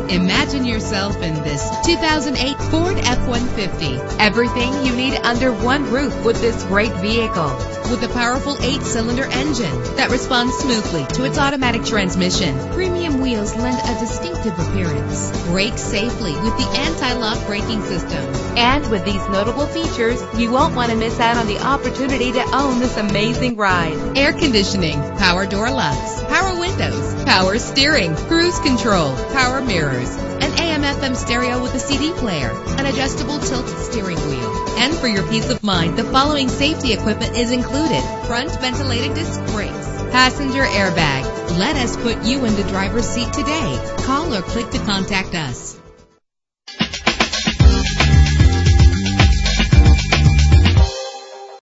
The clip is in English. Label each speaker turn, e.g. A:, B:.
A: Imagine yourself in this 2008 Ford F-150. Everything you need under one roof with this great vehicle. With a powerful 8-cylinder engine that responds smoothly to its automatic transmission, premium wheels lend a distinctive appearance. Brake safely with the anti-lock braking system. And with these notable features, you won't want to miss out on the opportunity to own this amazing ride. Air conditioning, power door locks, power windows, power steering, cruise control, power mirrors, an AM/FM stereo with a CD player, an adjustable tilt steering wheel. And for your peace of mind, the following safety equipment is included: front ventilated disc brakes, passenger airbag. Let us put you in the driver's seat today. Call or click to contact us.